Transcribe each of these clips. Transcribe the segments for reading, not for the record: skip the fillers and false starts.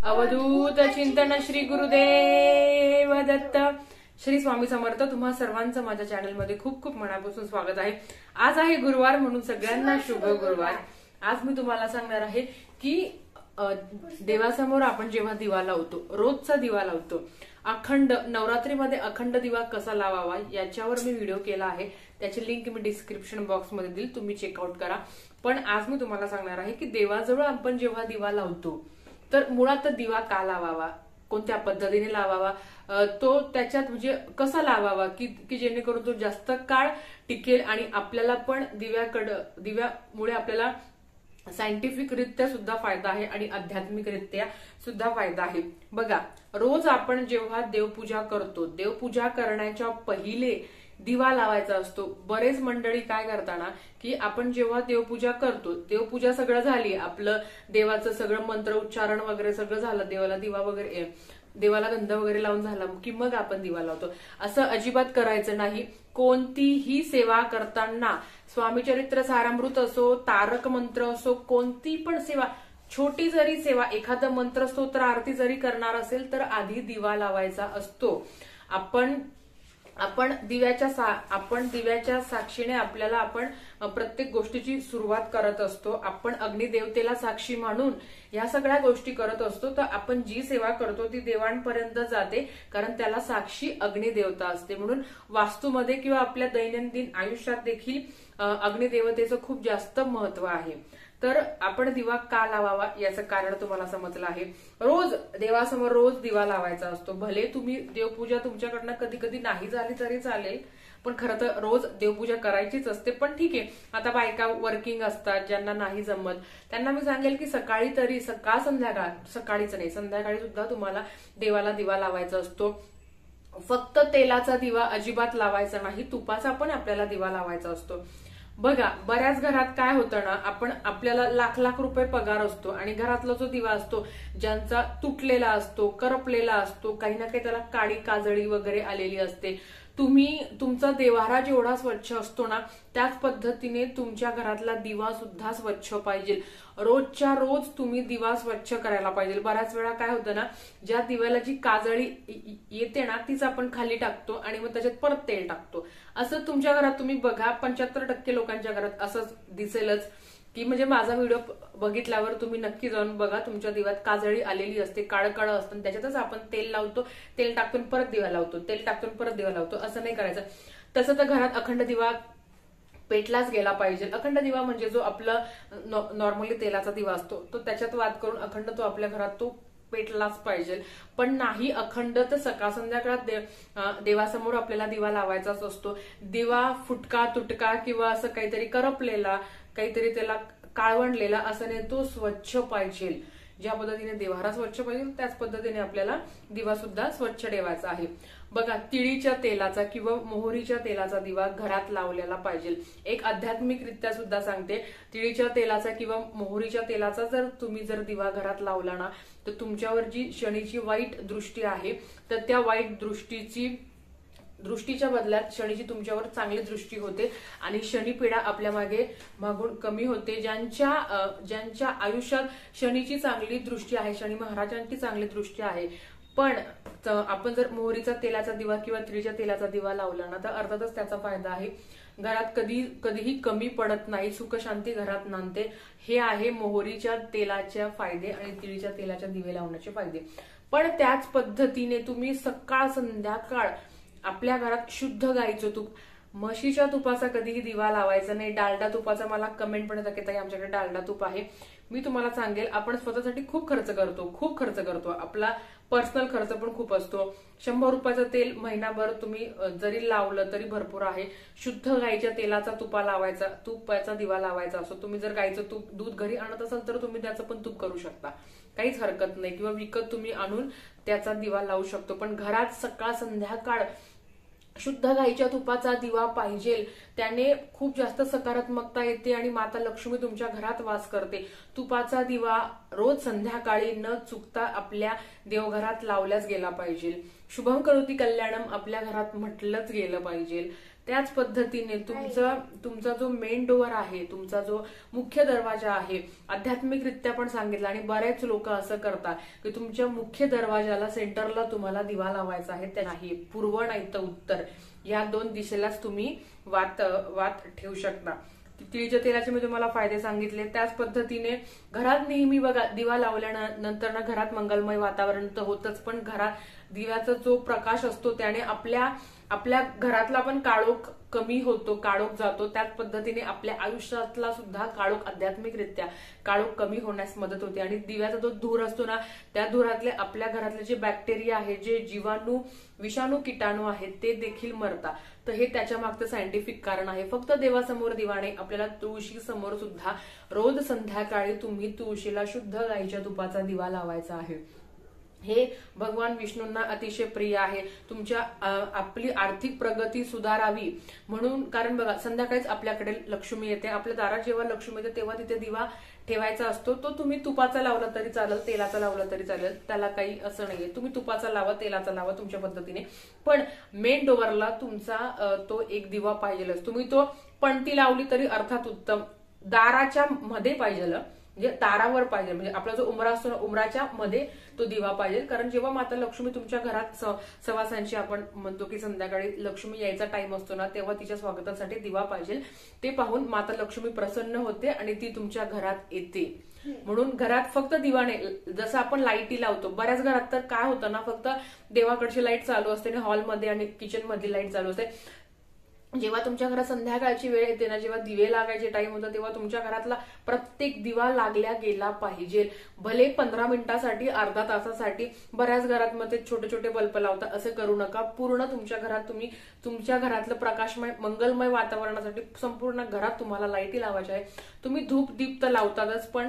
अवधूत चिंतन श्री गुरुदेव दत्त. श्री स्वामी समर्थ. तुम्हा सर्वांचं माझ्या चॅनलमध्ये खूप खूप मनापासून स्वागत आहे. आज आहे गुरुवार, म्हणून सगळ्यांना शुभ गुरुवार. आज मी तुम्हाला सांगणार आहे की देवासमोर आपण जेव्हा दिवा लावतो, रोजचा दिवा लावतो, अखंड नवरात्रीमध्ये अखंड दिवा कसा लावावा याच्यावर मी व्हिडिओ केला आहे. त्याची लिंक मी डिस्क्रिप्शन बॉक्समध्ये देईल, तुम्ही चेकआउट करा. पण आज मी तुम्हाला सांगणार आहे की देवाजवळ आपण जेव्हा दिवा लावतो तर मुळात दिवा का लावावा, कोणत्या पद्धतीने लावावा, तो त्याच्यात म्हणजे कसा लावावा की जेणेकरून तो जास्त काळ टिकेल आणि आपल्याला पण दिव्यामुळे आपल्याला सायंटिफिकरित्या सुद्धा फायदा आहे आणि आध्यात्मिकरित्या सुद्धा फायदा आहे. बघा, रोज आपण जेव्हा देवपूजा करतो, देवपूजा करण्याच्या पहिले दिवा लावायचा असतो. बरेच मंडळी काय करताना की आपण जेव्हा देवपूजा करतो, देवपूजा सगळं झाली, आपलं देवाचं सगळं मंत्र उच्चारण वगैरे सगळं झालं, देवाला दिवा वगैरे, देवाला गंध वगैरे लावून झाला की मग आपण दिवा लावतो. असं अजिबात करायचं नाही. कोणतीही सेवा करताना, स्वामी चरित्र सारामृत असो, तारक मंत्र असो, कोणती पण सेवा, छोटी जरी सेवा, एखादं मंत्र स्तोत्र आरती जरी करणार असेल तर आधी दिवा लावायचा असतो. आपण दिव्याच्या साक्षीने आपण प्रत्येक गोष्टीची सुरुवात करत असतो. आपण अग्निदेवतेला साक्षी मानून या सगळ्या गोष्टी करत असतो. तर आपण जी सेवा करतो ती देवांपर्यंत जाते, कारण त्याला साक्षी अग्निदेवता असते. म्हणून वास्तूमध्ये किंवा आपल्या दैनंदिन आयुष्यात देखील अग्निदेवतेचं खूप जास्त महत्व आहे. तर आपण दिवा का लावावा याचं कारण तुम्हाला समजलं आहे. रोज देवासमोर रोज दिवा लावायचा असतो. भले तुम्ही देवपूजा तुमच्याकडनं कधी कधी नाही झाली तरी चालेल, पण खरं तर रोज देवपूजा करायचीच असते. पण ठीक आहे, आता बायका वर्किंग असतात, ज्यांना नाही जमत, त्यांना मी सांगेल की सकाळी तरी, संध्याकाळ, सकाळीच नाही संध्याकाळी सुद्धा तुम्हाला देवाला दिवा लावायचा असतो. फक्त तेलाचा दिवा अजिबात लावायचा नाही, तुपाचा पण आपल्याला दिवा लावायचा असतो. बघा, बऱ्याच घरात काय होतं ना, आपल्याला लाख लाख रुपये पगार असतो आणि घरातला जो दिवा असतो ज्यांचा तुटलेला असतो, करपलेला असतो, काही ना काही त्याला काळी काजळी वगैरे आलेली असते. तुमचा देवारा जेवढा स्वच्छ असतो ना, त्याच पद्धतीने तुमच्या घरातला दिवा सुद्धा स्वच्छ पाहिजे. रोजच्या रोज तुम्ही दिवा स्वच्छ करायला पाहिजे. बऱ्याच वेळा काय होतं ना, ज्या दिव्याला जी काजळी येते ना तीच आपण खाली टाकतो आणि मग त्याच्यात परत तेल टाकतो. असं तुमच्या घरात तुम्ही बघा, 75% लोकांच्या घरात असंच दिसेलच की, म्हणजे माझा व्हिडिओ बघितल्यावर तुम्ही नक्की जाऊन बघा, तुमच्या दिव्यात काजळी आलेली असते, काळं काळं असतं, त्याच्यातच आपण तेल लावतो, तेल टाकून परत दिवा लावतो, तेल टाकून परत दिवा लावतो. असं नाही करायचं. तसं तर घरात अखंड दिवा पेटलाच गेला पाहिजे. अखंड दिवा म्हणजे जो आपला नॉर्मली तेलाचा दिवा असतो तो त्याच्यात वात करून अखंड तो आपल्या घरात तो पेटलाच पाहिजे. पण नाही अखंड तर सकाळ संध्याकाळात देवासमोर आपल्याला दिवा लावायचाच असतो. दिवा फुटका तुटका किंवा असं काहीतरी करपलेला, काहीतरी त्याला काळवंडलेला असं नाही, तो स्वच्छ पाहिजे. ज्या पद्धतीने देवारा स्वच्छ पाहिजे त्याच पद्धतीने आपल्याला दिवा सुद्धा स्वच्छ ठेवायचा आहे. बघा, तिळीच्या तेलाचा किंवा मोहरीच्या तेलाचा दिवा घरात लावलेला पाहिजे. एक आध्यात्मिकरित्या सुद्धा सांगते, तिळीच्या तेलाचा किंवा मोहरीच्या तेलाचा जर दिवा घरात लावला ना, तर तुमच्यावर जी शनीची वाईट दृष्टी आहे तर त्या वाईट दृष्टीच्या बदल्यात शनीची तुमच्यावर चांगली दृष्टी होते आणि शनीपीडा आपल्या मागून कमी होते. ज्यांच्या आयुष्यात शनीची चांगली दृष्टी आहे, शनी महाराजांची चांगली दृष्टी आहे, पण आपण जर मोहरीचा तेलाचा दिवा किंवा तिळीच्या तेलाचा दिवा लावला ना, तर अर्थातच त्याचा फायदा आहे. घरात कधीही कमी पडत नाही, सुखशांती घरात नांदते. हे आहे मोहरीच्या तेलाच्या फायदे आणि तिळीच्या तेलाच्या दिवे लावण्याचे फायदे. पण त्याच पद्धतीने तुम्ही सकाळ संध्याकाळ आपल्या घरात शुद्ध गाईचं तूप, म्हशीच्या तुपाचा कधीही दिवा लावायचा नाही. डालडा तुपाचा मला कमेंट पण येतात की ताई आमच्याकडे डालडा तूप आहे. मी तुम्हाला सांगेल, आपण स्वतःसाठी खूप खर्च करतो. आपला पर्सनल खर्च पण खूप असतो. 100 रुपयाचं तेल महिनाभर तुम्ही जरी लावलं तरी भरपूर आहे. शुद्ध गाईच्या तेलाचा तुपाचा दिवा लावायचा असतो. तुम्ही जर गाईचं दूध घरी आणत असाल तर तुम्ही त्याचं पण तूप करू शकता, काहीच हरकत नाही. किंवा विकत तुम्ही आणून त्याचा दिवा लावू शकतो. पण घरात सकाळ संध्याकाळ शुद्ध गाईच्या तुपाचा दिवा पाहिजे. त्याने खूप जास्त सकारात्मकता येते आणि माता लक्ष्मी तुमच्या घरात वास करते. तुपाचा दिवा रोज संध्याकाळी न चुकता आपल्या देवघरात लावल्याच गेला पाहिजे. शुभम करोती कल्याणम आपल्या घरात म्हटलंच गेलं पाहिजे. त्याच पद्धतीने तुमचा जो मेन डोअर आहे, तुमचा जो मुख्य दरवाजा आहे, आध्यात्मिकरित्या पण सांगितलं आणि बरेच लोक असं करतात की तुमच्या मुख्य दरवाजाला सेंटरला तुम्हाला दिवा लावायचा आहे, त्या नाही पूर्व नाही तर उत्तर या 2 दिशेलाच तुम्ही वात ठेवू शकता. तिळीच्या तेलाचे मी तुम्हाला फायदे सांगितले. त्याच पद्धतीने घरात नेहमी बघा दिवा लावल्यानंतर ना घरात मंगलमय वातावरण तर होतच, पण घरात दिव्याचा जो प्रकाश असतो त्याने आपल्या घरातला पण काळोख कमी होतो, काळोख जातो. त्याच पद्धतीने आपल्या आयुष्यातला सुद्धा काळोख आध्यात्मिकरित्या काळोख कमी होण्यास मदत होते. आणि दिव्याचा जो धूर असतो ना, त्या धुरातले आपल्या घरातले जे बॅक्टेरिया आहे, जे जीवाणू विषाणू किटाणू आहेत ते देखील मरतात. तर हे त्याच्या मागचं सायंटिफिक कारण आहे. फक्त देवासमोर दिवाणे, आपल्याला तुळशी समोर सुद्धा रोज संध्याकाळी तुम्ही तुळशीला शुद्ध गाईच्या तुपाचा दिवा लावायचा आहे. हे भगवान विष्णूंना अतिशय प्रिय आहे. तुमच्या आपली आर्थिक प्रगती सुधारावी म्हणून, कारण बघा संध्याकाळीच आपल्याकडे लक्ष्मी येते. आपल्या दारात जेव्हा लक्ष्मी येते तेव्हा तिथे दिवा ठेवायचा असतो. तो तुम्ही तुपाचा लावला तरी चालेल, तेलाचा लावला तरी चालेल, त्याला काही असं नाहीये. तुम्ही तुपाचा लावा, तेलाचा लावा तुमच्या पद्धतीने, पण मेन डोअरला तुमचा तो एक दिवा पाहिजेलच. तुम्ही तो पणती लावली तरी अर्थात उत्तम, दाराच्या मध्ये पाहिजे, म्हणजे दारावर पाहिजे, म्हणजे आपला जो उमरा असतो ना उमराच्या मध्ये तो दिवा पाहिजे. कारण जेव्हा माता लक्ष्मी तुमच्या घरात सवासांची आपण म्हणतो की संध्याकाळी लक्ष्मी यायचा टाइम असतो ना, तेव्हा तिच्या स्वागतासाठी दिवा पाहिजे. ते पाहून माता लक्ष्मी प्रसन्न होते आणि ती तुमच्या घरात येते. म्हणून घरात फक्त दिवा नाही, जसं आपण लाईटी लावतो, बऱ्याच घरात तर काय होतं ना, फक्त देवाकडची लाईट चालू असते आणि हॉलमध्ये आणि किचन मधली लाईट चालू असते. जेव्हा तुमच्या घरात संध्याकाळची वेळ येते ना, जेव्हा दिवे लागायचे टाइम होतं, तेव्हा तुमच्या घरातला प्रत्येक दिवा लागल्या गेला पाहिजे. भले 15 मिनिटासाठी, अर्धा तासासाठी. बऱ्याच घरात मग ते छोटे छोटे बल्ब लावतात, असं करू नका. पूर्ण तुमच्या घरात तुम्ही तुमच्या घरातलं प्रकाशमय मंगलमय वातावरणासाठी संपूर्ण घरात तुम्हाला लाईटी लावायच्या आहे. तुम्ही धूप दीप तर लावतातच, पण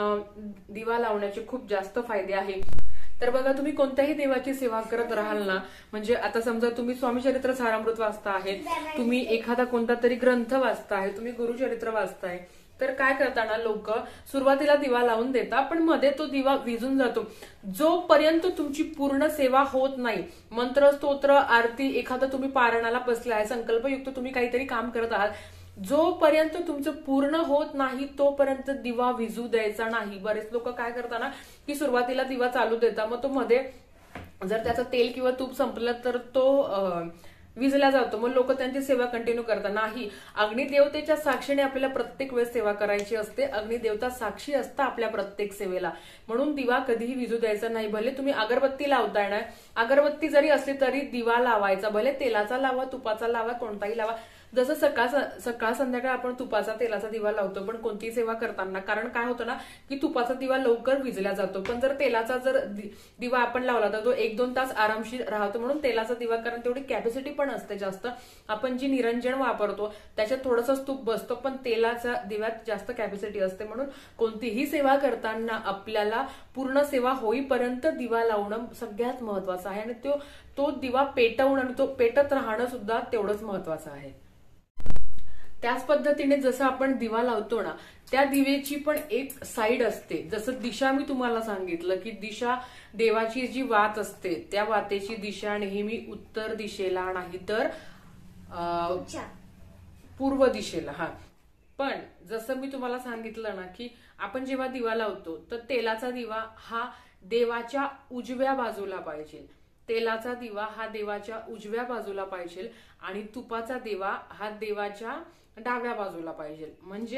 दिवा लावण्याचे खूप जास्त फायदे आहे. तर बघा, तुम्ही कोणत्याही देवाची सेवा करत राहाल ना, म्हणजे आता समजा तुम्ही स्वामी चरित्र सारामृत वाचता आहे, तुम्ही एखादा कोणता तरी ग्रंथ वाचता आहे, तुम्ही गुरुचरित्र वाचताय, तर काय करताना लोक सुरुवातीला दिवा लावून देतात, पण मध्ये तो दिवा विझून जातो. जोपर्यंत तुमची पूर्ण सेवा होत नाही, मंत्र स्तोत्र आरती एखादं तुम्ही पारायणाला बसलाय, संकल्पयुक्त तुम्ही काहीतरी काम करत आहात, जोपर्यंत तुमचं पूर्ण होत नाही तोपर्यंत दिवा विझू द्यायचा नाही. बरेच लोक काय करतात ना, की सुरुवातीला दिवा चालू देतात, मग तो मध्ये जर त्याचं तेल किंवा तूप संपलं तर तो विजला जातो, मग लोक त्यांची सेवा कंटिन्यू करतात. नाही, अग्निदेवतेच्या साक्षीने आपल्याला प्रत्येक वेळेस सेवा करायची असते. अग्निदेवता साक्षी असता आपल्या प्रत्येक सेवेला, म्हणून दिवा कधीही विझू द्यायचा नाही. भले तुम्ही अगरबत्ती लावताय ना, अगरबत्ती जरी असली तरी दिवा लावायचा, भले तेलाचा लावा, तुपाचा लावा, कोणताही लावा. जसं सकाळ संध्याकाळ आपण तुपाचा तेलाचा दिवा लावतो, पण कोणतीही सेवा करताना, कारण काय होतं ना, की तुपाचा दिवा लवकर विझला जातो, पण जर तेलाचा दिवा आपण लावला तर तो 1-2 तास आरामशीर राहतो. म्हणून तेलाचा दिवा, कारण तेवढी कॅपॅसिटी पण असते जास्त, आपण जी निरंजन वापरतो त्याच्यात थोडंसं तूप बसतो, पण तेलाच्या दिव्यात जास्त कॅपॅसिटी असते. म्हणून कोणतीही सेवा करताना आपल्याला पूर्ण सेवा होईपर्यंत दिवा लावणं सगळ्यात महत्वाचं आहे, आणि तो दिवा पेटवणं आणि तो पेटत राहणं सुद्धा तेवढंच महत्वाचं आहे. त्याच पद्धतीने जसं आपण दिवा लावतो ना, त्या दिवेची पण एक साईड असते. जसं दिशा मी तुम्हाला सांगितलं की दिशा, देवाची जी वात असते त्या वातेची दिशा नेहमी उत्तर दिशेला नाही तर पूर्व दिशेला. हा, पण जसं मी तुम्हाला सांगितलं ना, की आपण जेव्हा दिवा लावतो तर तेलाचा दिवा हा देवाच्या उजव्या बाजूला पाहिजे, तेलाचा दिवा हा देवाच्या उजव्या बाजूला पाहिजे, आणि तुपाचा दिवा हा देवाच्या डाव्या बाजूला पाहिजे.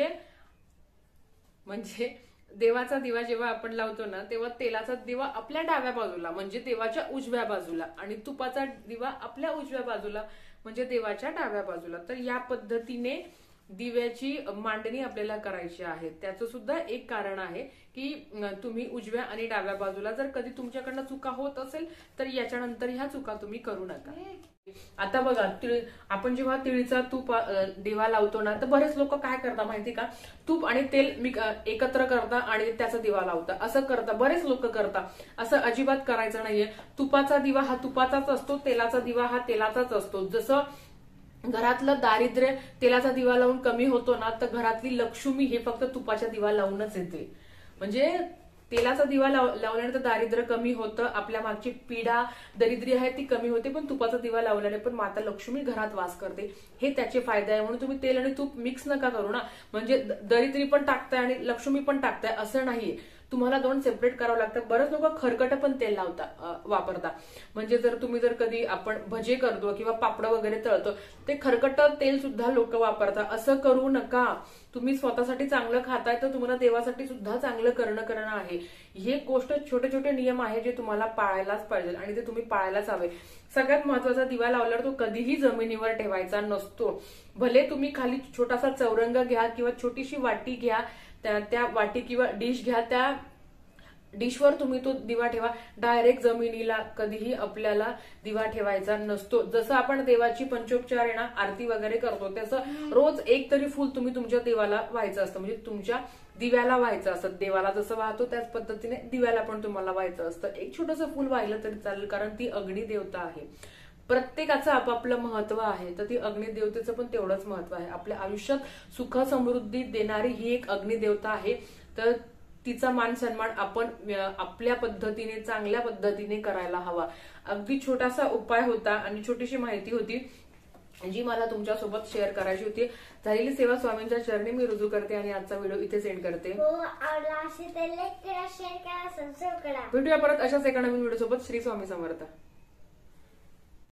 म्हणजे देवाचा दिवा जेव्हा आपण लावतो ना, तेव्हा तेलाचा दिवा आपल्या डाव्या बाजूला म्हणजे देवाच्या उजव्या बाजूला, आणि तुपाचा दिवा आपल्या उजव्या बाजूला म्हणजे देवाच्या डाव्या बाजूला. तर या पद्धतीने दिव्याची मांडणी आपल्याला करायची आहे. त्याचं सुद्धा एक कारण आहे की तुम्ही उजव्या आणि डाव्या बाजूला, जर कधी तुमच्याकडनं चुका होत असेल तर याच्यानंतर ह्या चुका तुम्ही करू नका. आता बघा, आपण जेव्हा तिळीचा तूप दिवा लावतो ना, तर बरेच लोक काय करतात माहिती का, तूप आणि तेल एकत्र करता आणि त्याचा दिवा लावता, असं करता बरेच लोक करतात. असं अजिबात करायचं नाहीये. तुपाचा दिवा हा तुपाचाच असतो, तेलाचा दिवा हा तेलाचाच असतो. जसं घरातलं दारिद्र्य तेलाचा दिवा लावून कमी होतो ना, तर घरातली लक्ष्मी हे फक्त तुपाच्या दिवा लावूनच येते. म्हणजे तेलाचा दिवा लावल्यानंतर दारिद्र्य कमी होतं, आपल्या मागची पीडा दरिद्री आहे ती कमी होते, पण तुपाचा दिवा लावल्याने पण माता लक्ष्मी घरात वास करते, हे त्याचे फायदे आहे. म्हणून तुम्ही तेल आणि तूप मिक्स नका करू ना, म्हणजे दरिद्री पण टाकताय आणि लक्ष्मी पण टाकताय असं नाहीये. तुम्हाला दोन सेपरेट करावं लागतं. बरंच लोक खरकट पण तेल वापरता, म्हणजे जर कधी आपण भजे करतो किंवा पापड वगैरे तळतो ते खरकट तेल सुद्धा लोक वापरतात. असं करू नका. तुम्ही स्वतःसाठी चांगलं खाताय तर तुम्हाला देवासाठी सुद्धा चांगलं करणं आहे. हे गोष्ट छोटे छोटे नियम आहे जे तुम्हाला पाळायलाच पाहिजे आणि ते तुम्ही पाळायलाच हवे. सगळ्यात महत्वाचा दिवा लावल्यावर तो कधीही जमिनीवर ठेवायचा नसतो. भले तुम्ही खाली छोटासा चौरंग घ्या किंवा छोटीशी वाटी घ्या, त्या वाटी किंवा डिश घ्या, त्या डिशवर तुम्ही तो दिवा ठेवा. डायरेक्ट जमिनीला कधीही आपल्याला दिवा ठेवायचा नसतो. जसं आपण देवाची पंचोपचार आहे ना, आरती वगैरे करतो, तसं रोज एक तरी फुल तुम्ही तुमच्या देवाला व्हायचं असतं, म्हणजे तुमच्या दिव्याला व्हायचं असतं. देवाला जसं वाहतो त्याच पद्धतीने दिव्याला पण तुम्हाला व्हायचं असतं. एक छोटंसं फुल वाहिलं तरी चालेल, कारण ती अग्निदेवता आहे. प्रत्येकाचं आपापलं महत्व आहे, तर ती अग्निदेवतेचं पण तेवढंच महत्व आहे. आपल्या आयुष्यात सुख समृद्धी देणारी ही एक अग्निदेवता आहे, तर तिचा मान सन्मान आपण आपल्या पद्धतीने चांगल्या पद्धतीने करायला हवा. अगदी छोटासा उपाय होता आणि छोटीशी माहिती होती जी मला तुमच्यासोबत शेअर करायची होती. झालेली सेवा स्वामींच्या चरणी मी रुजू करते आणि आजचा व्हिडिओ इथे सेंड करते. भेटूया परत अशाच एका नवीन व्हिडिओ सोबत. श्री स्वामी समर्थ.